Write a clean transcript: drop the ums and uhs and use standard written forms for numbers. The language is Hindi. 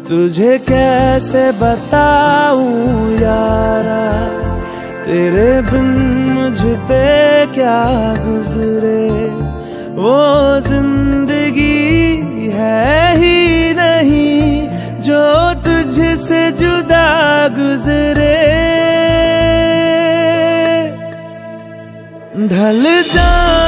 तुझे कैसे बताऊं यारा, तेरे बिन मुझ पे क्या गुजरे। वो जिंदगी है ही नहीं जो तुझसे जुदा गुजरे। ढल जा